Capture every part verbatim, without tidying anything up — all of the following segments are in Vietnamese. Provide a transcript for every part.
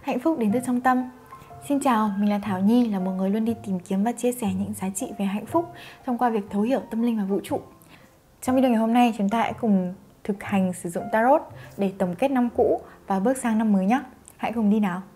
Hạnh phúc đến từ trong tâm. Xin chào, mình là Thảo Nhi, là một người luôn đi tìm kiếm và chia sẻ những giá trị về hạnh phúc thông qua việc thấu hiểu tâm linh và vũ trụ. Trong video ngày hôm nay, chúng ta hãy cùng thực hành sử dụng Tarot để tổng kết năm cũ và bước sang năm mới nhé. Hãy cùng đi nào!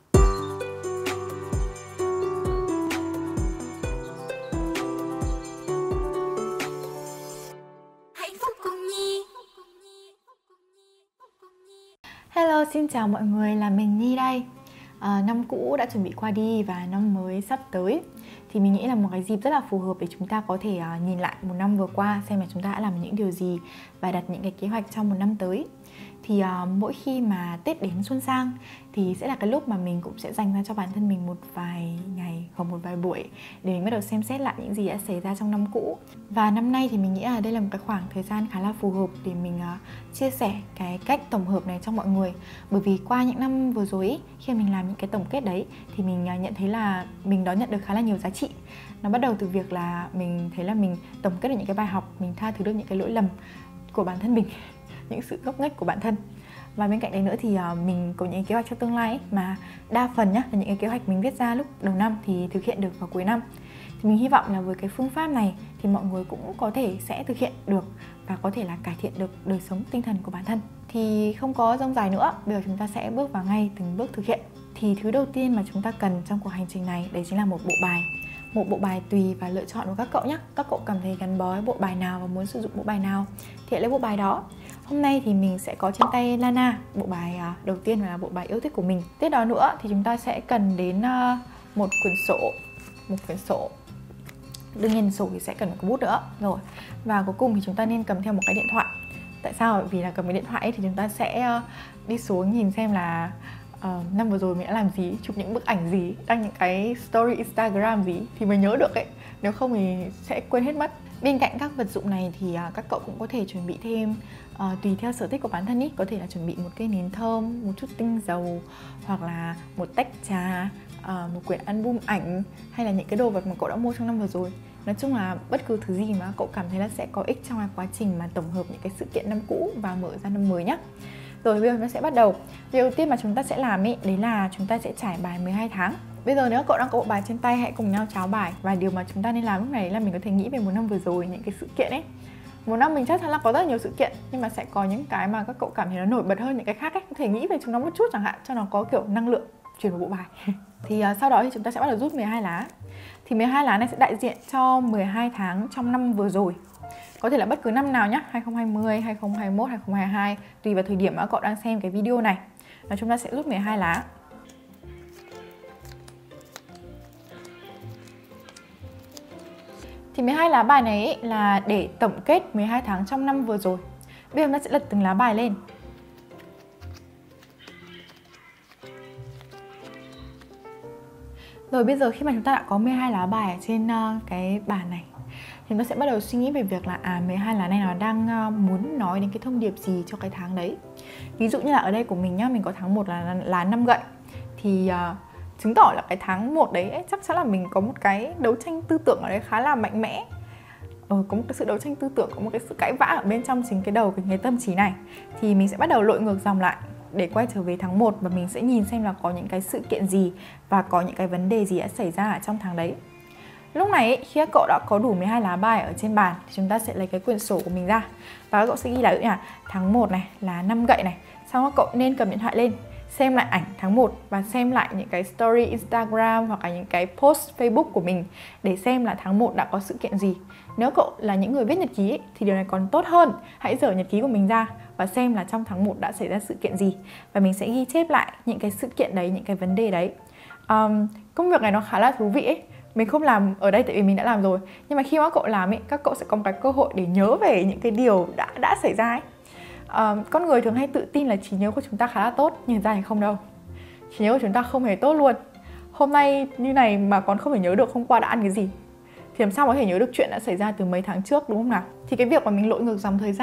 Hello, xin chào mọi người, là mình Nhi đây. à, Năm cũ đã chuẩn bị qua đi và năm mới sắp tới thì mình nghĩ là một cái dịp rất là phù hợp để chúng ta có thể uh, nhìn lại một năm vừa qua, xem là chúng ta đã làm những điều gì và đặt những cái kế hoạch trong một năm tới. Thì uh, mỗi khi mà Tết đến xuân sang thì sẽ là cái lúc mà mình cũng sẽ dành ra cho bản thân mình một vài ngày hoặc một vài buổi để mình bắt đầu xem xét lại những gì đã xảy ra trong năm cũ. Và năm nay thì mình nghĩ là đây là một cái khoảng thời gian khá là phù hợp để mình uh, chia sẻ cái cách tổng hợp này cho mọi người. Bởi vì qua những năm vừa rồi ý, khi mình làm những cái tổng kết đấy thì mình uh, nhận thấy là mình đón nhận được khá là nhiều giá trị. Nó bắt đầu từ việc là mình thấy là mình tổng kết được những cái bài học, mình tha thứ được những cái lỗi lầm của bản thân mình, những sự ngốc nghếch của bản thân. Và bên cạnh đấy nữa thì uh, mình có những kế hoạch cho tương lai ấy, mà đa phần nhá là những cái kế hoạch mình viết ra lúc đầu năm thì thực hiện được vào cuối năm. Thì mình hy vọng là với cái phương pháp này thì mọi người cũng có thể sẽ thực hiện được và có thể là cải thiện được đời sống tinh thần của bản thân. Thì không có dông dài nữa, bây giờ chúng ta sẽ bước vào ngay từng bước thực hiện. Thì thứ đầu tiên mà chúng ta cần trong cuộc hành trình này đấy chính là một bộ bài. Một bộ bài tùy và lựa chọn của các cậu nhé. Các cậu cảm thấy gắn bó với bộ bài nào và muốn sử dụng bộ bài nào thì hãy lấy bộ bài đó. Hôm nay thì mình sẽ có trên tay Lana, bộ bài đầu tiên là bộ bài yêu thích của mình. Tiếp đó nữa thì chúng ta sẽ cần đến một quyển sổ. Một quyển sổ. Đương nhiên sổ thì sẽ cần một cái bút nữa. Rồi. Và cuối cùng thì chúng ta nên cầm theo một cái điện thoại. Tại sao? Bởi vì là cầm cái điện thoại ấy thì chúng ta sẽ đi xuống nhìn xem là Uh, năm vừa rồi mình đã làm gì, chụp những bức ảnh gì, đăng những cái story Instagram gì thì mới nhớ được ấy. Nếu không thì sẽ quên hết mất. Bên cạnh các vật dụng này thì uh, các cậu cũng có thể chuẩn bị thêm uh, tùy theo sở thích của bản thân ý. Có thể là chuẩn bị một cây nến thơm, một chút tinh dầu, hoặc là một tách trà, uh, một quyển album ảnh, hay là những cái đồ vật mà cậu đã mua trong năm vừa rồi. Nói chung là bất cứ thứ gì mà cậu cảm thấy là sẽ có ích trong cái quá trình mà tổng hợp những cái sự kiện năm cũ và mở ra năm mới nhé. Rồi bây giờ chúng ta sẽ bắt đầu. Điều đầu tiên mà chúng ta sẽ làm ý, đấy là chúng ta sẽ trải bài mười hai tháng. Bây giờ nếu cậu đang có bộ bài trên tay, hãy cùng nhau tráo bài. Và điều mà chúng ta nên làm lúc này là mình có thể nghĩ về một năm vừa rồi, những cái sự kiện ấy. Một năm mình chắc chắn là có rất nhiều sự kiện, nhưng mà sẽ có những cái mà các cậu cảm thấy nó nổi bật hơn những cái khác ấy. Có thể nghĩ về chúng nó một chút chẳng hạn, cho nó có kiểu năng lượng chuyển vào bộ bài. Thì uh, sau đó thì chúng ta sẽ bắt đầu rút mười hai lá. Thì mười hai lá này sẽ đại diện cho mười hai tháng trong năm vừa rồi. Có thể là bất cứ năm nào nhé, hai không hai không, hai không hai mốt, hai không hai hai, tùy vào thời điểm mà cậu đang xem cái video này. Và chúng ta sẽ rút mười hai lá. Thì mười hai lá bài này ấy là để tổng kết mười hai tháng trong năm vừa rồi. Bây giờ chúng ta sẽ lật từng lá bài lên. Rồi bây giờ khi mà chúng ta đã có mười hai lá bài ở trên uh, cái bàn này thì nó sẽ bắt đầu suy nghĩ về việc là à mười hai lá này nó đang uh, muốn nói đến cái thông điệp gì cho cái tháng đấy. Ví dụ như là ở đây của mình nhá, mình có tháng một là lá năm gậy. Thì uh, chứng tỏ là cái tháng một đấy ấy, chắc chắn là mình có một cái đấu tranh tư tưởng ở đấy khá là mạnh mẽ. Ừ, có một cái sự đấu tranh tư tưởng, có một cái sự cãi vã ở bên trong chính cái đầu cái, cái tâm trí này. Thì mình sẽ bắt đầu lội ngược dòng lại để quay trở về tháng một và mình sẽ nhìn xem là có những cái sự kiện gì và có những cái vấn đề gì đã xảy ra ở trong tháng đấy. Lúc này khi các cậu đã có đủ mười hai lá bài ở trên bàn thì chúng ta sẽ lấy cái quyển sổ của mình ra và các cậu sẽ ghi lại là tháng một này là năm gậy này. Sau đó các cậu nên cầm điện thoại lên, xem lại ảnh tháng một và xem lại những cái story Instagram hoặc là những cái post Facebook của mình để xem là tháng một đã có sự kiện gì. Nếu cậu là những người viết nhật ký ấy, thì điều này còn tốt hơn. Hãy dở nhật ký của mình ra và xem là trong tháng một đã xảy ra sự kiện gì. Và mình sẽ ghi chép lại những cái sự kiện đấy, những cái vấn đề đấy. um, Công việc này nó khá là thú vị ấy. Mình không làm ở đây tại vì mình đã làm rồi. Nhưng mà khi mà các cậu làm ấy, các cậu sẽ có một cái cơ hội để nhớ về những cái điều đã, đã xảy ra ấy. Uh, con người thường hay tự tin là trí nhớ của chúng ta khá là tốt, nhưng ra thì không đâu. Trí nhớ của chúng ta không hề tốt luôn. Hôm nay như này mà còn không thể nhớ được hôm qua đã ăn cái gì thì làm sao có thể nhớ được chuyện đã xảy ra từ mấy tháng trước, đúng không nào? Thì cái việc mà mình lội ngược dòng thời gian ấy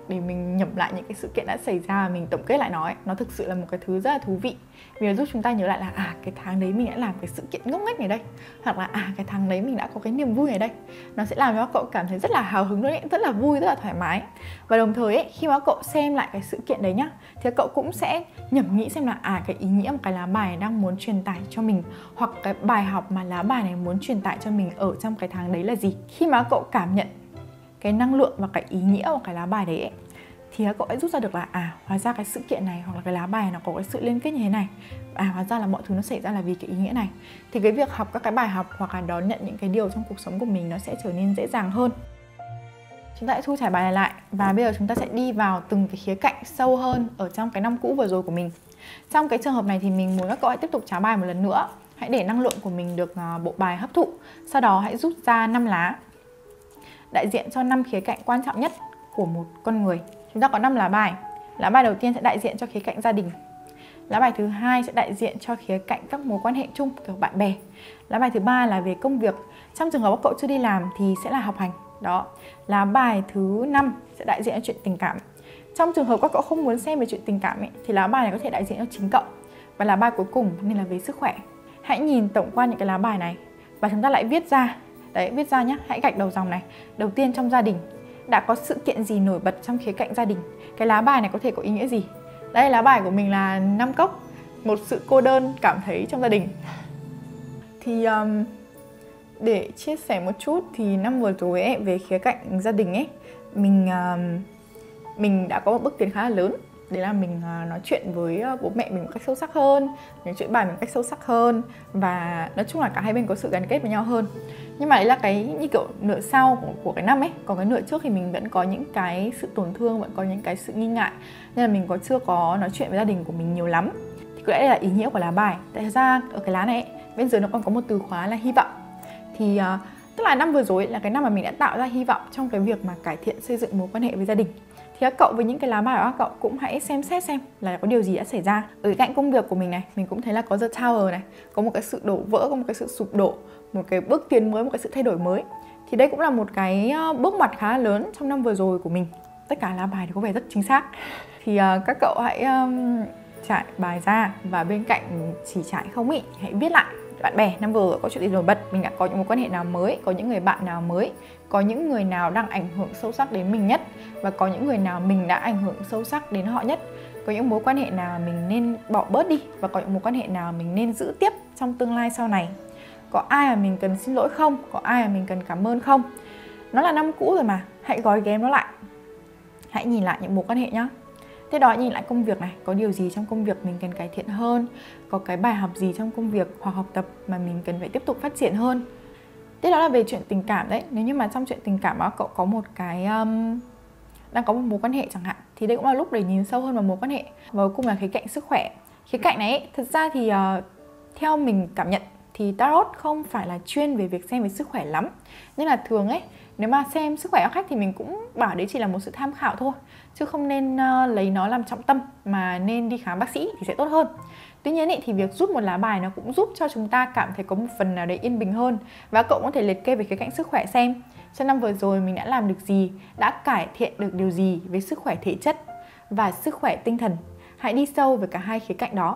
để mình nhẩm lại những cái sự kiện đã xảy ra và mình tổng kết lại nó ấy, nó thực sự là một cái thứ rất là thú vị. Vì nó giúp chúng ta nhớ lại là à cái tháng đấy mình đã làm cái sự kiện ngốc nghếch này đây, hoặc là à cái tháng đấy mình đã có cái niềm vui này đây. Nó sẽ làm cho các cậu cảm thấy rất là hào hứng luôn ấy, rất là vui, rất là thoải mái. Và đồng thời ấy, khi mà các cậu xem lại cái sự kiện đấy nhá, thì các cậu cũng sẽ nhẩm nghĩ xem là à cái ý nghĩa một cái lá bài này đang muốn truyền tải cho mình, hoặc cái bài học mà lá bài này muốn truyền tải cho mình ở trong cái tháng đấy là gì. Khi mà các cậu cảm nhận cái năng lượng và cái ý nghĩa của cái lá bài đấy ấy, thì các cậu sẽ rút ra được là à hóa ra cái sự kiện này hoặc là cái lá bài này nó có cái sự liên kết như thế này, à hóa ra là mọi thứ nó xảy ra là vì cái ý nghĩa này. Thì cái việc học các cái bài học hoặc là đón nhận những cái điều trong cuộc sống của mình nó sẽ trở nên dễ dàng hơn. Chúng ta sẽ thu trải bài này lại và bây giờ chúng ta sẽ đi vào từng cái khía cạnh sâu hơn ở trong cái năm cũ vừa rồi của mình. Trong cái trường hợp này thì mình muốn các cậu hãy tiếp tục tráo bài một lần nữa. Hãy để năng lượng của mình được bộ bài hấp thụ. Sau đó hãy rút ra năm lá đại diện cho năm khía cạnh quan trọng nhất của một con người. Chúng ta có năm lá bài. Lá bài đầu tiên sẽ đại diện cho khía cạnh gia đình. Lá bài thứ hai sẽ đại diện cho khía cạnh các mối quan hệ chung kiểu bạn bè. Lá bài thứ ba là về công việc. Trong trường hợp các cậu chưa đi làm thì sẽ là học hành. Đó. Lá bài thứ năm sẽ đại diện cho chuyện tình cảm. Trong trường hợp các cậu không muốn xem về chuyện tình cảm ấy, thì lá bài này có thể đại diện cho chính cậu. Và lá bài cuối cùng nên là về sức khỏe. Hãy nhìn tổng quan những cái lá bài này và chúng ta lại viết ra. Đấy, viết ra nhé. Hãy gạch đầu dòng này. Đầu tiên trong gia đình, đã có sự kiện gì nổi bật trong khía cạnh gia đình. Cái lá bài này có thể có ý nghĩa gì. Đây, lá bài của mình là năm cốc, một sự cô đơn cảm thấy trong gia đình. Thì um, để chia sẻ một chút thì năm vừa rồi ấy, về khía cạnh gia đình ấy, mình um, mình đã có một bước tiến khá là lớn. Đấy là mình uh, nói chuyện với uh, bố mẹ mình một cách sâu sắc hơn, mình chuyện bài mình một cách sâu sắc hơn. Và nói chung là cả hai bên có sự gắn kết với nhau hơn. Nhưng mà đấy là cái như kiểu nửa sau của, của cái năm ấy. Còn cái nửa trước thì mình vẫn có những cái sự tổn thương, vẫn có những cái sự nghi ngại, nên là mình có chưa có nói chuyện với gia đình của mình nhiều lắm. Thì có lẽ đây là ý nghĩa của lá bài. Tại ra ở cái lá này ấy, bên dưới nó còn có một từ khóa là hy vọng. Thì uh, tức là năm vừa rồi ấy, là cái năm mà mình đã tạo ra hy vọng trong cái việc mà cải thiện xây dựng mối quan hệ với gia đình. Thì các cậu với những cái lá bài của các cậu cũng hãy xem xét xem là có điều gì đã xảy ra. Ở cạnh công việc của mình này, mình cũng thấy là có The Tower này, có một cái sự đổ vỡ, có một cái sự sụp đổ, một cái bước tiến mới, một cái sự thay đổi mới. Thì đây cũng là một cái bước ngoặt khá lớn trong năm vừa rồi của mình. Tất cả lá bài thì có vẻ rất chính xác. Thì uh, các cậu hãy um, trải bài ra và bên cạnh chỉ trải không ý, hãy viết lại. Bạn bè, năm vừa có chuyện gì nổi bật, mình đã có những mối quan hệ nào mới, có những người bạn nào mới, có những người nào đang ảnh hưởng sâu sắc đến mình nhất, và có những người nào mình đã ảnh hưởng sâu sắc đến họ nhất. Có những mối quan hệ nào mình nên bỏ bớt đi, và có những mối quan hệ nào mình nên giữ tiếp trong tương lai sau này. Có ai mà mình cần xin lỗi không? Có ai mà mình cần cảm ơn không? Nó là năm cũ rồi mà, hãy gói ghém nó lại. Hãy nhìn lại những mối quan hệ nhá. Tiếp đó nhìn lại công việc này, có điều gì trong công việc mình cần cải thiện hơn, có cái bài học gì trong công việc hoặc học tập mà mình cần phải tiếp tục phát triển hơn. Tiếp đó là về chuyện tình cảm đấy. Nếu như mà trong chuyện tình cảm đó cậu có một cái um, đang có một mối quan hệ chẳng hạn, thì đây cũng là lúc để nhìn sâu hơn vào mối quan hệ. Và cuối cùng là khía cạnh sức khỏe. Khía cạnh này ấy, thực ra thì uh, theo mình cảm nhận thì Tarot không phải là chuyên về việc xem về sức khỏe lắm. Nên là thường ấy, nếu mà xem sức khỏe của khách thì mình cũng bảo đấy chỉ là một sự tham khảo thôi, chứ không nên uh, lấy nó làm trọng tâm, mà nên đi khám bác sĩ thì sẽ tốt hơn. Tuy nhiên ý, thì việc rút một lá bài nó cũng giúp cho chúng ta cảm thấy có một phần nào đấy yên bình hơn. Và cậu có thể liệt kê về khía cạnh sức khỏe xem trong năm vừa rồi mình đã làm được gì, đã cải thiện được điều gì với sức khỏe thể chất và sức khỏe tinh thần. Hãy đi sâu về cả hai khía cạnh đó.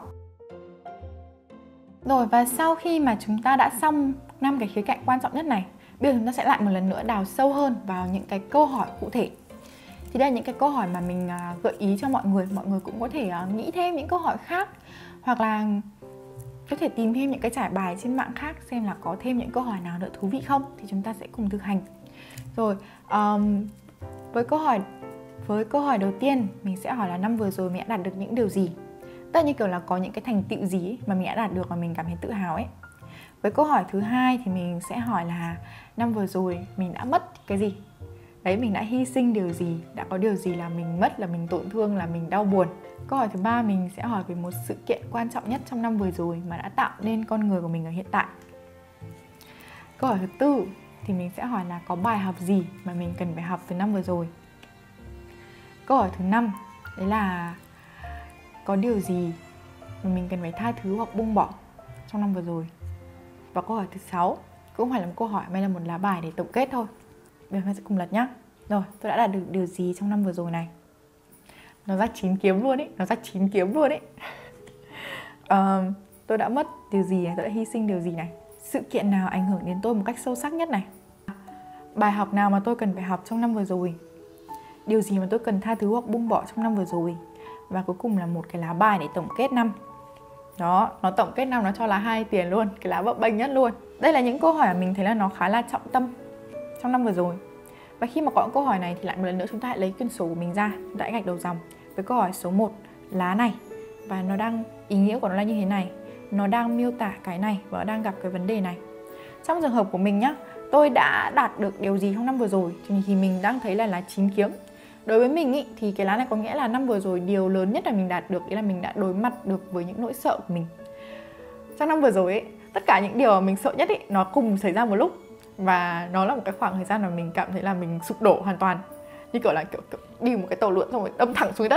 Rồi, và sau khi mà chúng ta đã xong năm cái khía cạnh quan trọng nhất này, bây giờ chúng ta sẽ lại một lần nữa đào sâu hơn vào những cái câu hỏi cụ thể. Thì đây là những cái câu hỏi mà mình gợi ý cho mọi người. Mọi người cũng có thể nghĩ thêm những câu hỏi khác, hoặc là có thể tìm thêm những cái trải bài trên mạng khác xem là có thêm những câu hỏi nào nữa thú vị không. Thì chúng ta sẽ cùng thực hành. Rồi, um, với câu hỏi với câu hỏi đầu tiên, mình sẽ hỏi là năm vừa rồi mình đã đạt được những điều gì. Tức là như kiểu là có những cái thành tựu gì mà mình đã đạt được và mình cảm thấy tự hào ấy. Với câu hỏi thứ hai thì mình sẽ hỏi là năm vừa rồi mình đã mất cái gì. Đấy, mình đã hy sinh điều gì, đã có điều gì là mình mất, là mình tổn thương, là mình đau buồn. Câu hỏi thứ ba mình sẽ hỏi về một sự kiện quan trọng nhất trong năm vừa rồi mà đã tạo nên con người của mình ở hiện tại. Câu hỏi thứ tư thì mình sẽ hỏi là có bài học gì mà mình cần phải học từ năm vừa rồi. Câu hỏi thứ năm đấy là có điều gì mà mình cần phải tha thứ hoặc buông bỏ trong năm vừa rồi. Và câu hỏi thứ sáu cũng phải là một câu hỏi mà là một lá bài để tổng kết thôi. Bây giờ chúng ta sẽ cùng lật nhé. Rồi, tôi đã đạt được điều gì trong năm vừa rồi này? Nó ra chín kiếm luôn ấy, nó ra chín kiếm luôn ấy. uh, Tôi đã mất điều gì này, tôi đã hy sinh điều gì này. Sự kiện nào ảnh hưởng đến tôi một cách sâu sắc nhất này. Bài học nào mà tôi cần phải học trong năm vừa rồi. Điều gì mà tôi cần tha thứ hoặc buông bỏ trong năm vừa rồi. Và cuối cùng là một cái lá bài để tổng kết năm. Đó, nó tổng kết năm nó cho là hai tiền luôn, cái lá bấp bênh nhất luôn. Đây là những câu hỏi mà mình thấy là nó khá là trọng tâm trong năm vừa rồi. Và khi mà có câu hỏi này thì lại một lần nữa chúng ta hãy lấy quyển sổ của mình ra, chúng ta hãy gạch đầu dòng với câu hỏi số một, lá này. Và nó đang, ý nghĩa của nó là như thế này. Nó đang miêu tả cái này và nó đang gặp cái vấn đề này. Trong trường hợp của mình nhá, tôi đã đạt được điều gì trong năm vừa rồi thì mình đang thấy là lá chín kiếm. Đối với mình ý, thì cái lá này có nghĩa là năm vừa rồi điều lớn nhất là mình đạt được đấy là mình đã đối mặt được với những nỗi sợ của mình. Trong năm vừa rồi ấy, tất cả những điều mà mình sợ nhất ấy, nó cùng xảy ra một lúc. Và nó là một cái khoảng thời gian mà mình cảm thấy là mình sụp đổ hoàn toàn. Như kiểu là kiểu, kiểu đi một cái tàu lượn xong rồi đâm thẳng xuống đất.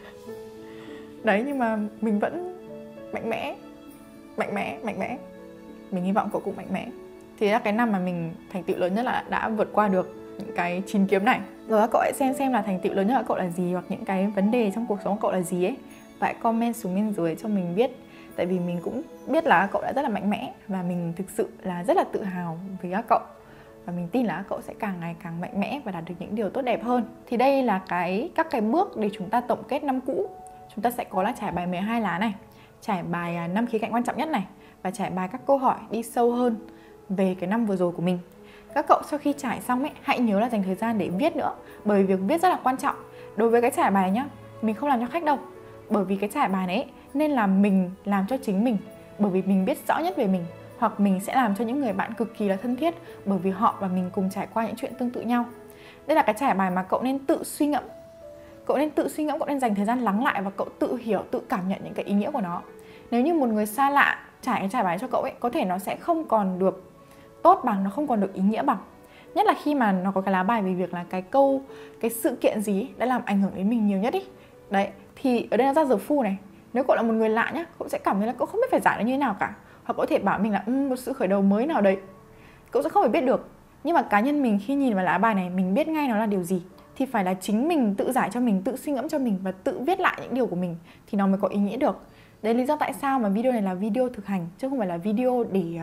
Đấy, nhưng mà mình vẫn mạnh mẽ. Mạnh mẽ, mạnh mẽ. Mình hy vọng cậu cũng mạnh mẽ. Thì là cái năm mà mình thành tựu lớn nhất là đã vượt qua được những cái chín kiếm này. Rồi các cậu hãy xem xem là thành tựu lớn nhất của cậu là gì, hoặc những cái vấn đề trong cuộc sống của cậu là gì ấy. Và hãy comment xuống bên dưới cho mình biết. Tại vì mình cũng biết là cậu đã rất là mạnh mẽ. Và mình thực sự là rất là tự hào với các cậu. Và mình tin là các cậu sẽ càng ngày càng mạnh mẽ và đạt được những điều tốt đẹp hơn. Thì đây là cái các cái bước để chúng ta tổng kết năm cũ. Chúng ta sẽ có là trải bài mười hai lá này, trải bài năm khía cạnh quan trọng nhất này, và trải bài các câu hỏi đi sâu hơn về cái năm vừa rồi của mình. Các cậu sau khi trải xong ấy, hãy nhớ là dành thời gian để viết nữa. Bởi vì việc viết rất là quan trọng. Đối với cái trải bài này nhá, mình không làm cho khách đâu. Bởi vì cái trải bài này ấy, nên là mình làm cho chính mình. Bởi vì mình biết rõ nhất về mình. Hoặc mình sẽ làm cho những người bạn cực kỳ là thân thiết. Bởi vì họ và mình cùng trải qua những chuyện tương tự nhau. Đây là cái trải bài mà cậu nên tự suy ngẫm. Cậu nên tự suy ngẫm, cậu nên dành thời gian lắng lại và cậu tự hiểu, tự cảm nhận những cái ý nghĩa của nó. Nếu như một người xa lạ trải cái trải bài cho cậu ấy, có thể nó sẽ không còn được tốt bằng, nó không còn được ý nghĩa bằng. Nhất là khi mà nó có cái lá bài về việc là cái câu, cái sự kiện gì đã làm ảnh hưởng đến mình nhiều nhất ý. Đấy, thì ở đây nó ra giờ phu này. Nếu cậu là một người lạ nhá, cậu sẽ cảm thấy là cậu không biết phải giải nó như thế nào cả. Hoặc có thể bảo mình là um, một sự khởi đầu mới nào đấy. Cậu sẽ không phải biết được. Nhưng mà cá nhân mình khi nhìn vào lá bài này, mình biết ngay nó là điều gì. Thì phải là chính mình tự giải cho mình, tự suy ngẫm cho mình và tự viết lại những điều của mình thì nó mới có ý nghĩa được. Đấy là lý do tại sao mà video này là video thực hành chứ không phải là video để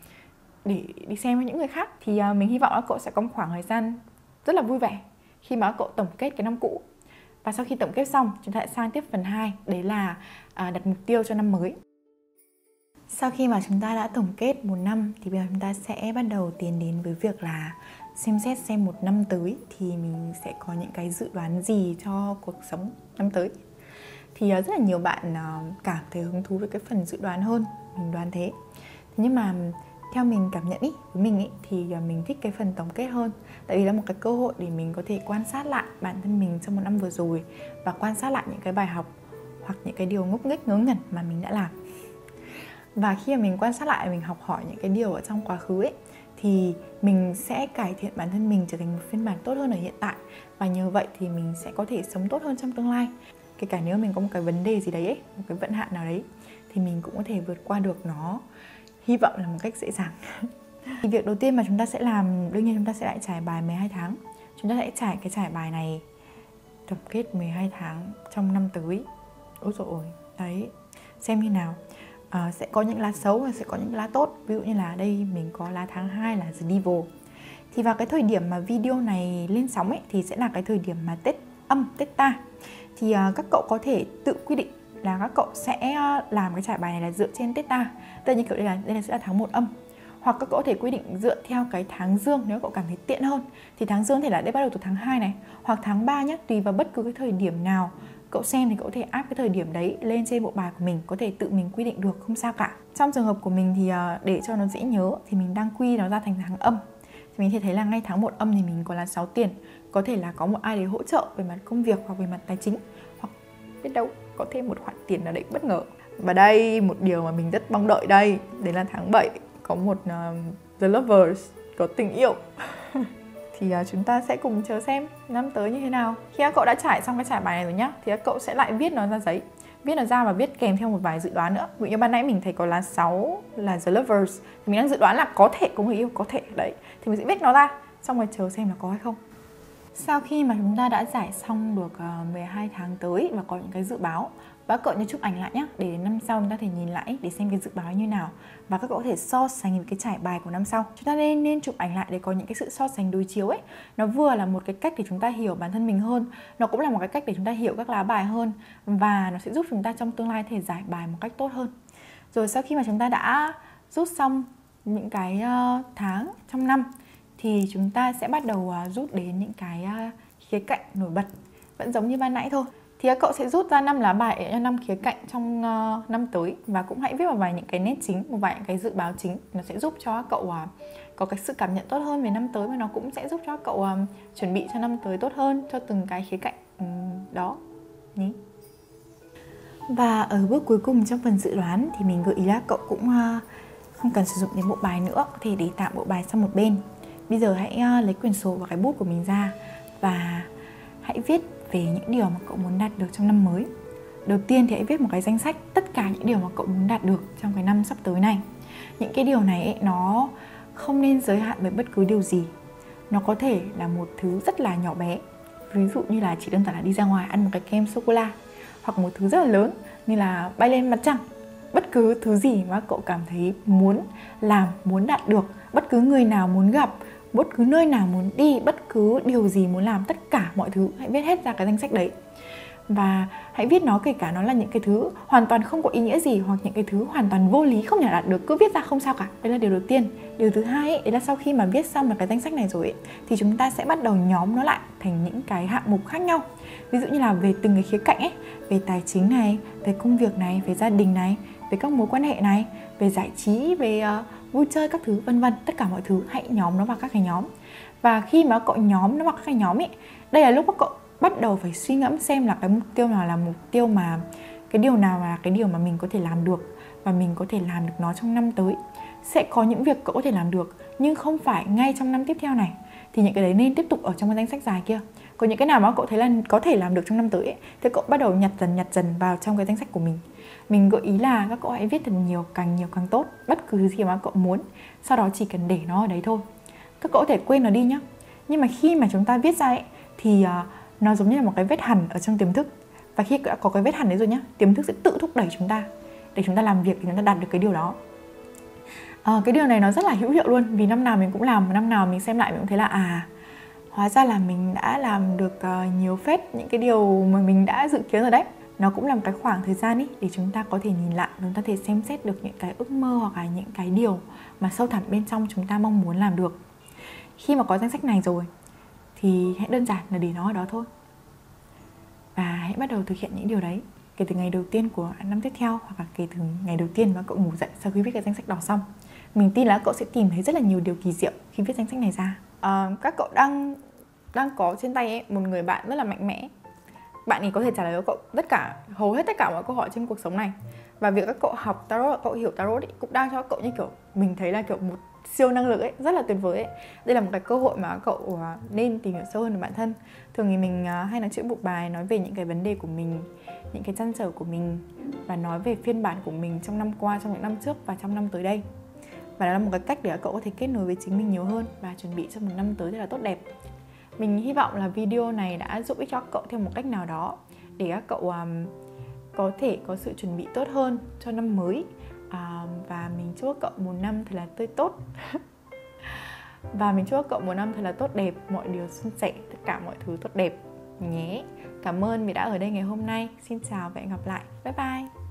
để đi xem với những người khác. Thì uh, mình hy vọng các cậu sẽ có một khoảng thời gian rất là vui vẻ khi mà các cậu tổng kết cái năm cũ. Và sau khi tổng kết xong, chúng ta sẽ sang tiếp phần hai, đấy là uh, đặt mục tiêu cho năm mới. Sau khi mà chúng ta đã tổng kết một năm thì bây giờ chúng ta sẽ bắt đầu tiến đến với việc là xem xét xem một năm tới thì mình sẽ có những cái dự đoán gì cho cuộc sống năm tới. Thì uh, rất là nhiều bạn uh, cảm thấy hứng thú với cái phần dự đoán hơn, mình đoán thế. Thế nhưng mà theo mình cảm nhận ý, với mình ý, thì mình thích cái phần tổng kết hơn. Tại vì là một cái cơ hội để mình có thể quan sát lại bản thân mình trong một năm vừa rồi và quan sát lại những cái bài học hoặc những cái điều ngốc nghếch ngớ ngẩn mà mình đã làm. Và khi mà mình quan sát lại, mình học hỏi những cái điều ở trong quá khứ ấy, thì mình sẽ cải thiện bản thân mình trở thành một phiên bản tốt hơn ở hiện tại. Và nhờ vậy thì mình sẽ có thể sống tốt hơn trong tương lai. Kể cả nếu mình có một cái vấn đề gì đấy ấy, một cái vận hạn nào đấy, thì mình cũng có thể vượt qua được nó, hy vọng là một cách dễ dàng. Thì việc đầu tiên mà chúng ta sẽ làm, đương nhiên chúng ta sẽ lại trải bài mười hai tháng. Chúng ta sẽ trải cái trải bài này tổng kết mười hai tháng trong năm tới. Ôi dồi ôi, đấy, xem như nào. À, sẽ có những lá xấu và sẽ có những lá tốt. Ví dụ như là đây mình có lá tháng hai là The Devil. Thì vào cái thời điểm mà video này lên sóng ấy, thì sẽ là cái thời điểm mà Tết âm, Tết ta. Thì uh, các cậu có thể tự quy định là các cậu sẽ làm cái trải bài này là dựa trên Tết ta. Tức là như kiểu đây là, đây là sẽ là tháng một âm. Hoặc các cậu có thể quy định dựa theo cái tháng dương nếu cậu cảm thấy tiện hơn. Thì tháng dương thì là đây bắt đầu từ tháng hai này, hoặc tháng ba nhé, tùy vào bất cứ cái thời điểm nào cậu xem thì cậu có thể áp cái thời điểm đấy lên trên bộ bài của mình, có thể tự mình quy định được, không sao cả. Trong trường hợp của mình thì để cho nó dễ nhớ thì mình đang quy nó ra thành tháng âm. Thì mình thì thấy là ngay tháng một âm thì mình có là sáu tiền. Có thể là có một ai đấy hỗ trợ về mặt công việc hoặc về mặt tài chính, hoặc biết đâu có thêm một khoản tiền nào đấy bất ngờ. Và đây, một điều mà mình rất mong đợi đây, đấy là tháng bảy có một uh, The Lovers, có tình yêu. Thì uh, chúng ta sẽ cùng chờ xem năm tới như thế nào. Khi các cậu đã trải xong cái trải bài này rồi nhá, thì các cậu sẽ lại viết nó ra giấy. Viết nó ra và viết kèm theo một vài dự đoán nữa. Ví dụ như ban nãy mình thấy có lá sáu là The Lovers, thì mình đang dự đoán là có thể có người yêu, có thể đấy. Thì mình sẽ viết nó ra, xong rồi chờ xem là có hay không. Sau khi mà chúng ta đã giải xong được mười hai tháng tới và có những cái dự báo, và các cậu nhớ chụp ảnh lại nhé, để đến năm sau chúng ta thể nhìn lại để xem cái dự báo như nào, và các cậu có thể so sánh với cái trải bài của năm sau. Chúng ta nên nên chụp ảnh lại để có những cái sự so sánh đối chiếu ấy. Nó vừa là một cái cách để chúng ta hiểu bản thân mình hơn, nó cũng là một cái cách để chúng ta hiểu các lá bài hơn, và nó sẽ giúp chúng ta trong tương lai thể giải bài một cách tốt hơn. Rồi sau khi mà chúng ta đã rút xong những cái tháng trong năm thì chúng ta sẽ bắt đầu rút đến những cái khía cạnh nổi bật, vẫn giống như ban nãy thôi. Thì các cậu sẽ rút ra năm lá bài cho năm khía cạnh trong uh, năm tới, và cũng hãy viết một vài những cái nét chính, một vài những cái dự báo chính. Nó sẽ giúp cho các cậu uh, có cái sự cảm nhận tốt hơn về năm tới, và nó cũng sẽ giúp cho các cậu uh, chuẩn bị cho năm tới tốt hơn cho từng cái khía cạnh um, đó nhé. Và ở bước cuối cùng trong phần dự đoán thì mình gợi ý là cậu cũng uh, không cần sử dụng đến bộ bài nữa, có thể để tạm bộ bài sang một bên. Bây giờ hãy uh, lấy quyển sổ và cái bút của mình ra và hãy viết về những điều mà cậu muốn đạt được trong năm mới. Đầu tiên thì hãy viết một cái danh sách tất cả những điều mà cậu muốn đạt được trong cái năm sắp tới này. Những cái điều này ấy, nó không nên giới hạn với bất cứ điều gì. Nó có thể là một thứ rất là nhỏ bé, ví dụ như là chỉ đơn giản là đi ra ngoài ăn một cái kem sô-cô-la, hoặc một thứ rất là lớn như là bay lên mặt trăng. Bất cứ thứ gì mà cậu cảm thấy muốn làm, muốn đạt được, bất cứ người nào muốn gặp, bất cứ nơi nào muốn đi, bất cứ điều gì muốn làm, tất cả mọi thứ hãy viết hết ra cái danh sách đấy. Và hãy viết nó, kể cả nó là những cái thứ hoàn toàn không có ý nghĩa gì, hoặc những cái thứ hoàn toàn vô lý không thể đạt được, cứ viết ra không sao cả. Đấy là điều đầu tiên. Điều thứ hai ấy, đấy là sau khi mà viết xong được cái danh sách này rồi ấy, thì chúng ta sẽ bắt đầu nhóm nó lại thành những cái hạng mục khác nhau. Ví dụ như là về từng cái khía cạnh ấy, về tài chính này, về công việc này, về gia đình này, về các mối quan hệ này, về giải trí, về uh, vui chơi các thứ, vân vân. Tất cả mọi thứ hãy nhóm nó vào các cái nhóm. Và khi mà cậu nhóm nó vào các cái nhóm ấy, đây là lúc các cậu bắt đầu phải suy ngẫm xem là cái mục tiêu nào là mục tiêu mà cái điều nào là cái điều mà mình có thể làm được, và mình có thể làm được nó trong năm tới. Sẽ có những việc cậu có thể làm được nhưng không phải ngay trong năm tiếp theo này, thì những cái đấy nên tiếp tục ở trong cái danh sách dài kia. Còn những cái nào mà cậu thấy là có thể làm được trong năm tới ấy, thì cậu bắt đầu nhặt dần nhặt dần vào trong cái danh sách của mình. Mình gợi ý là các cậu hãy viết thật nhiều, càng nhiều càng tốt, bất cứ gì mà cậu muốn. Sau đó chỉ cần để nó ở đấy thôi. Các cậu có thể quên nó đi nhá. Nhưng mà khi mà chúng ta viết ra ấy, thì uh, nó giống như là một cái vết hằn ở trong tiềm thức. Và khi đã có cái vết hằn đấy rồi nhá, tiềm thức sẽ tự thúc đẩy chúng ta để chúng ta làm việc, để chúng ta đạt được cái điều đó. À, cái điều này nó rất là hữu hiệu luôn, vì năm nào mình cũng làm, năm nào mình xem lại mình cũng thấy là à, hóa ra là mình đã làm được uh, nhiều phết những cái điều mà mình đã dự kiến rồi đấy. Nó cũng là một cái khoảng thời gian ý, để chúng ta có thể nhìn lại, chúng ta có thể xem xét được những cái ước mơ hoặc là những cái điều mà sâu thẳm bên trong chúng ta mong muốn làm được. Khi mà có danh sách này rồi thì hãy đơn giản là để nó ở đó thôi. Và hãy bắt đầu thực hiện những điều đấy kể từ ngày đầu tiên của năm tiếp theo, hoặc là kể từ ngày đầu tiên mà cậu ngủ dậy sau khi viết cái danh sách đó xong. Mình tin là cậu sẽ tìm thấy rất là nhiều điều kỳ diệu khi viết danh sách này ra. À, các cậu đang đang có trên tay ấy, một người bạn rất là mạnh mẽ. Bạn ấy có thể trả lời cho cậu tất cả, hầu hết tất cả mọi câu hỏi trên cuộc sống này. Và việc các cậu học tarot, cậu hiểu tarot ấy, cũng đang cho các cậu như kiểu mình thấy là kiểu một siêu năng lực ấy, rất là tuyệt vời ấy. Đây là một cái cơ hội mà cậu nên tìm hiểu sâu hơn về bản thân. Thường thì mình hay nói chuyện bộ bài, nói về những cái vấn đề của mình, những cái trăn trở của mình, và nói về phiên bản của mình trong năm qua, trong những năm trước và trong năm tới đây. Và đó là một cái cách để các cậu có thể kết nối với chính mình nhiều hơn và chuẩn bị cho một năm tới rất là tốt đẹp. Mình hy vọng là video này đã giúp ích cho các cậu theo một cách nào đó, để các cậu um, có thể có sự chuẩn bị tốt hơn cho năm mới. À, và mình chúc cậu một năm thật là tươi tốt. Và mình chúc cậu một năm thật là tốt đẹp, mọi điều suôn sẻ, tất cả mọi thứ tốt đẹp nhé. Cảm ơn vì đã ở đây ngày hôm nay. Xin chào và hẹn gặp lại. Bye bye.